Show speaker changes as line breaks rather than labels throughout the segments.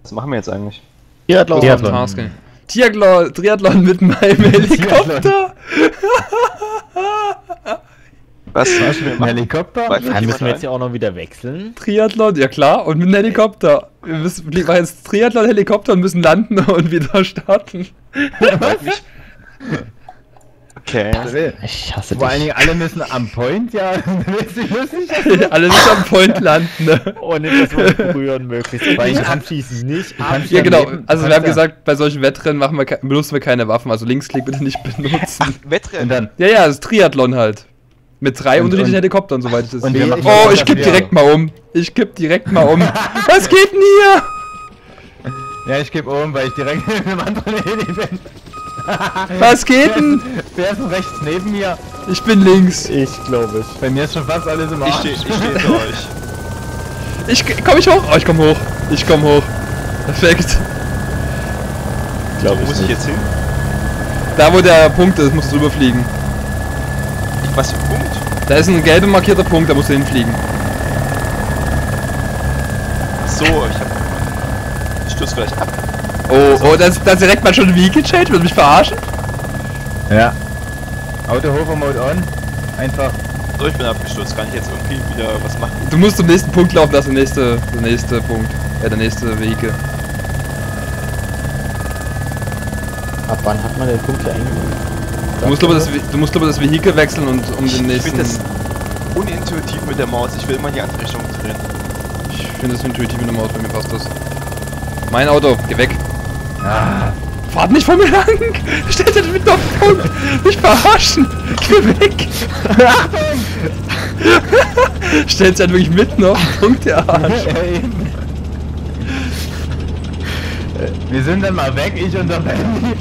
Was machen wir jetzt eigentlich?
Triathlon. Triathlon mit meinem Helikopter.
Was?
Mit dem Helikopter?
Dann müssen wir jetzt ja auch noch wieder wechseln.
Triathlon, ja klar, und mit einem Helikopter. Wir machen jetzt Triathlon, Helikopter und müssen landen und wieder starten.
Okay.
Ich hasse
Vor allen
dich.
Dingen alle müssen am Point, ja.
Alle müssen am Point landen, ne?
Ohne dass wir berühren möglichst. Weil ich anschließen nicht.
Ja genau, also wir haben gesagt, bei solchen Wettrennen benutzen wir keine Waffen, also Linksklick bitte nicht benutzen.
Wettrennen.
Und dann,
Ja, das ist Triathlon halt. Mit 3 unterschiedlichen Helikoptern, soweit ich das
und
sehe.
wir machen
Oh,
das
ich kipp
wieder.
direkt mal um. Was geht denn hier?
ja, ich gebe um, weil ich direkt neben dem anderen Heli bin.
Was geht denn?
Wer ist denn rechts neben mir?
Ich bin links.
Ich glaube ich.
Bei mir ist schon fast alles im Arsch.
Ich stehe hinter euch.
Komm ich hoch? Oh, ich komm hoch. Ich komm hoch. Perfekt.
Glaube
Wo muss ich jetzt hin?
Da wo der Punkt ist, musst du drüber fliegen.
Was für ein Punkt?
Da ist ein gelber markierter Punkt, da musst du hinfliegen.
Ach so, ich stürze gleich ab.
Oh, das direkt mal schon Vehicle Change? Will mich verarschen?
Ja. Auto Hover Mode on. Einfach.
So, ich bin abgestürzt. Kann ich jetzt irgendwie wieder was machen?
Du musst zum nächsten Punkt laufen, das ist der nächste Punkt. Ja, der nächste Vehicle.
Ab wann hat man den Punkt hier eingenommen?
Du musst aber das Vehicle wechseln und um den
Ich
nächsten...
finde das unintuitiv mit der Maus. Ich will immer in die andere Richtung drehen.
Ich finde das intuitiv in der Maus, bei mir passt das. Mein Auto, geh weg.
Ah.
Fahrt nicht vor mir lang! Stellt euch mit auf den Punkt! Nicht verarschen! Geh weg! Stellt sich halt wirklich mitten auf den Punkt, der Arsch.
Ja, eben. Wir sind dann mal weg, ich und der Benny.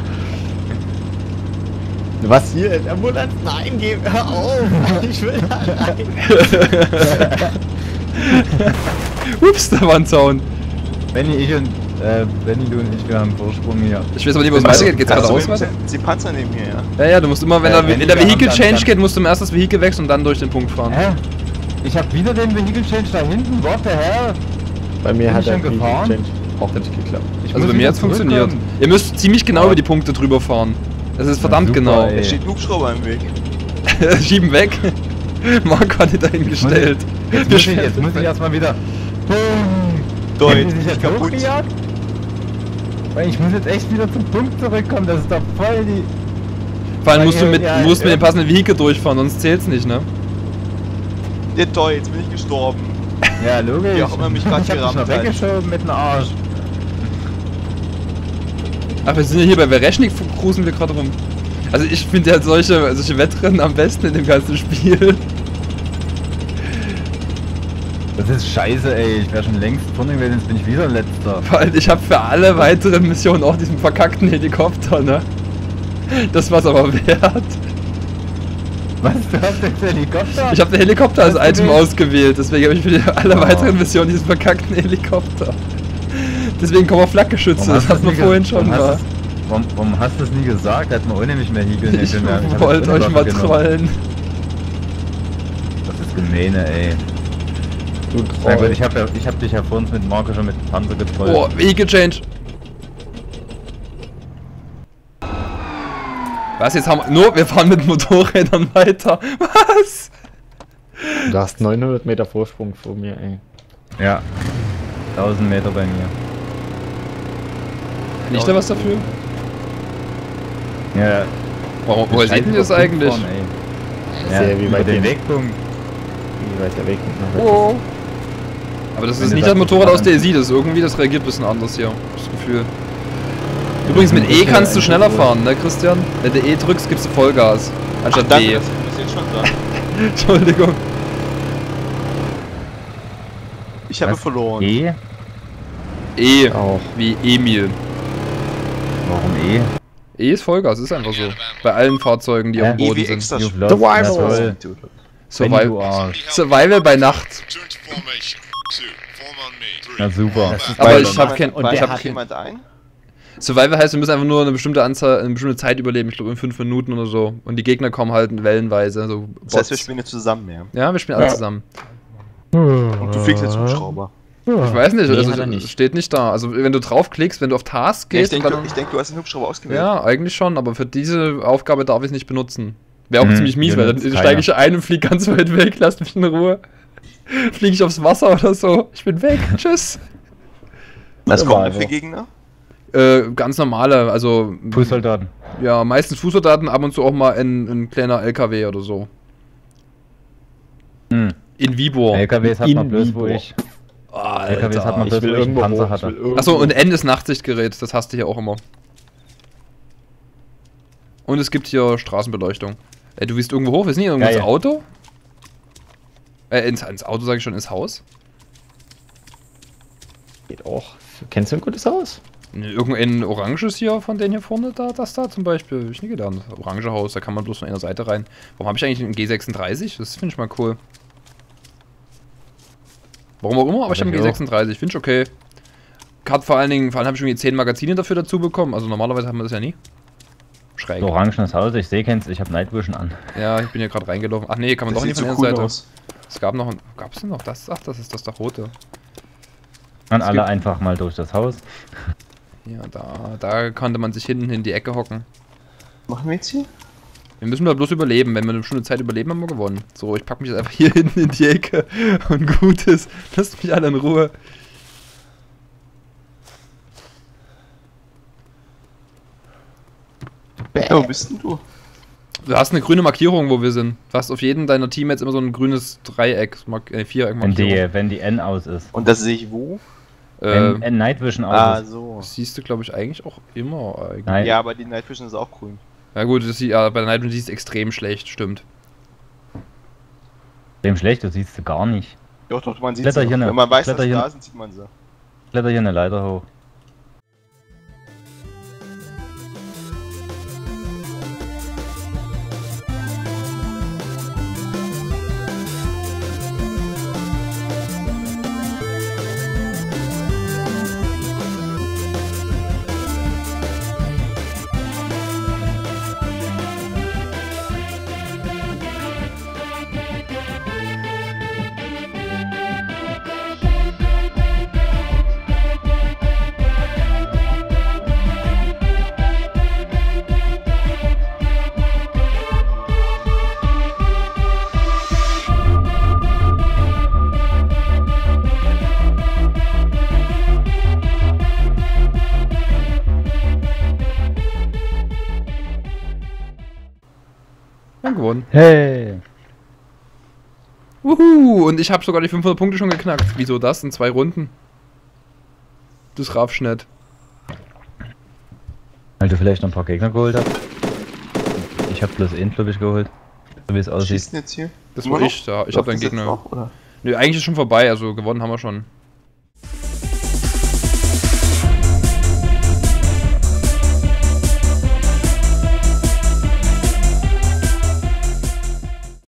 Was hier? In der Ambulanz? Nein, hör auf! Ich will allein!
Ups, da war ein Zaun.
Benny, Benny, du und ich, wir haben Vorsprung hier.
Ich weiß aber nicht, wo es weitergeht. Geht's
Also,
geradeaus weiter?
Sie Panzer neben mir, ja.
Ja, du musst immer, wenn
wenn
der
wir
Vehicle
haben,
Change
dann-
geht, musst du erst das Vehicle wechseln und dann durch den Punkt fahren.
Hä? Ich hab wieder den Vehicle Change da hinten, what the hell?
Bei mir
Bin
hat
ich
der
schon gefahren?
Change auch nicht geklappt.
Ich
Also
muss
bei mir
wieder
hat's funktioniert.
zurückkommen.
Ihr müsst ziemlich genau
Oh.
über die Punkte drüber fahren. Das ist verdammt
super,
genau.
ey.
Da steht ein Hubschrauber im Weg.
Schieben weg. Marco hat die dahingestellt.
Jetzt muss ich erstmal wieder. Boom!
Deutsch,
Haben die sich jetzt
kaputt.
hochgejagt? Weil ich muss jetzt echt wieder zum Punkt zurückkommen, das ist doch voll die...
Vor allem musst du
Ja,
mit dem passenden Vehicle durchfahren, sonst zählt's nicht, ne?
Der Deutsch, jetzt bin ich gestorben.
Ja, logisch.
Wie auch immer mich grad
ich hab dich
gerammt
noch
hat.
weggeschoben mit dem Arsch.
Ach, wir sind ja hier bei Vereshnik, cruisen wir gerade rum. Also ich finde ja solche Wettrennen am besten in dem ganzen Spiel.
Das ist scheiße, ey. Ich wäre schon längst vorne gewesen, jetzt bin ich wieder letzter.
Vor allem, ich habe für alle weiteren Missionen auch diesen verkackten Helikopter, ne? Das war's aber wert.
Was, du hast jetzt Helikopter?
Ich habe den Helikopter als
Hast du
Item
den?
ausgewählt, deswegen habe ich für alle weiteren Missionen diesen verkackten Helikopter. Deswegen kommen auch Flakgeschütze, das hatten wir vorhin schon mal.
Warum hast du es nie gesagt? Hätten wir ohne mich mehr Higel
Ich wollte euch mal trollen.
Das ist gemeine, ey.
Du
Na gut,
Troll.
ich hab dich ja vor uns mit Marco schon mit Panzer getrollt.
Oh, Vehicle Change. Was, jetzt haben wir fahren mit Motorrädern weiter. Was?
Du hast 900 Meter Vorsprung vor mir, ey.
Ja. 1000 Meter bei mir.
Kann ich da was dafür?
Ja.
Woher seht ihr das eigentlich?
Fahren, ey.
Ich
Ja,
sehe, wie
über
weit
den
den
Wegpunkt.
Wie weit der Weg nach weg
Oh. Aber das
Wenn
ist
du
nicht
sagst,
das Motorrad
das
aus der SI, das reagiert ein bisschen anders hier. Das Gefühl. Übrigens mit E kannst du schneller fahren, ne Christian? Wenn du E drückst, gibst du Vollgas. Anstatt
Danke,
D.
das ist jetzt schon dran.
Entschuldigung.
Ich habe
Was?
verloren.
E?
E.
Auch.
Wie Emil.
Warum E?
E ist Vollgas, ist einfach so. Bei allen Fahrzeugen, die auf dem
E
Boden
wie
sind.
extra
You've
Survival.
lost. Ja, toll. Benny, du
Survival.
Arsch.
Survival bei Nacht.
Turn to formation. 2. Form on me. 3.
Na super.
Aber
Weil
ich hab kein.
und
Ich
der
hab
hat
kein.
jemand ein?
Survival heißt, wir müssen einfach nur eine bestimmte Anzahl, eine bestimmte Zeit überleben. Ich glaube in 5 Minuten oder so. Und die Gegner kommen halt wellenweise. So
Das heißt, wir
Bots.
spielen jetzt zusammen, ja.
Ja, wir spielen alle zusammen.
Und du fliegst jetzt Hubschrauber.
Ich weiß nicht,
Nee,
also
hat er nicht.
steht nicht da. Also wenn du draufklickst, wenn du auf Task
Ja, ich
gehst,
denke,
dann...
du hast den Hubschrauber ausgewählt.
Ja, eigentlich schon, aber für diese Aufgabe darf ich es nicht benutzen. Wäre auch
Mhm,
ziemlich mies,
hier
weil dann
nutzt
steige ich ein und fliege ganz weit weg, lass mich in Ruhe. Fliege ich aufs Wasser oder so. Ich bin weg. Tschüss.
Was kommt denn
so.
für Gegner?
Ganz normale, also...
Fußsoldaten.
Ja, meistens Fußsoldaten, ab und zu auch mal ein kleiner LKW oder so.
Hm.
In Vibor.
LKWs hat man bloß, wo ich. LKWs hat man
Alter.
bloß, wo ich einen Panzer hatte.
Achso, und N ist Nachtsichtgerät, das hast du hier auch immer. Und es gibt hier Straßenbeleuchtung. Du willst irgendwo hoch, willst du nicht irgendwo ins
Geil.
Auto? Ins Auto sage ich schon, ins Haus?
Geht auch. Kennst du ein gutes Haus?
Irgendein oranges hier von denen hier vorne, das da zum Beispiel. Hab ich nie gedacht. Orange Haus, da kann man bloß von einer Seite rein. Warum habe ich eigentlich einen G36? Das finde ich mal cool. Warum auch immer, aber ich habe einen G36, finde ich okay. Hat vor allem habe ich irgendwie 10 Magazine dafür dazu bekommen, also normalerweise haben wir das ja nie. Schräg.
Orangenes Haus, ich sehe keins, ich habe Night Vision an.
Ja, ich bin hier gerade reingelaufen. Ach nee, kann man
Das
doch nicht
sieht
von
so
der
cool
Seite.
aus.
Es gab noch gab's denn noch das? Ach, das ist das da rote.
Und
Es
alle
gibt-
einfach mal durch das Haus.
Ja, da konnte man sich hinten in die Ecke hocken.
Machen wir jetzt hier?
Wir müssen da bloß überleben. Wenn wir eine bestimmte Zeit überleben, haben wir gewonnen. So, ich pack mich jetzt einfach hier hinten in die Ecke und gut ist. Lasst mich alle in Ruhe.
Ja, wo bist denn du?
Du hast eine grüne Markierung, wo wir sind. Du hast auf jedem deiner Teammates immer so ein grünes Dreieck, Viereck Markierung.
Wenn die N aus ist.
Und das sehe ich wo?
Wenn N Night Vision aus ist.
so.
Das siehst du, glaube ich, eigentlich auch immer. Eigentlich.
Nein.
Ja, aber die Night Vision ist auch grün.
Ja gut, bei der Night Vision siehst du extrem schlecht, stimmt.
Dem schlecht, du siehst sie gar nicht.
Doch, man sieht
Kletter
sie.
hier
Wenn
ne-
man weiß, dass
Kletter
sie
hier-
da sind, sieht man sie.
Kletter hier eine Leiter hoch.
Wir haben gewonnen.
Hey!
Wuhu! Und ich habe sogar die 500 Punkte schon geknackt. Wieso das? In 2 Runden. Das raffst nicht.
Weil du vielleicht noch ein paar Gegner geholt hast. Ich habe bloß einen, glaube ich, geholt. So wie es
Was
aussieht.
schießt denn jetzt hier?
Das
Immer
war
noch?
ich, ja. Ich
Läuft
habe einen
das jetzt
Gegner.
noch, oder?
Nö, eigentlich ist schon vorbei, also gewonnen haben wir schon.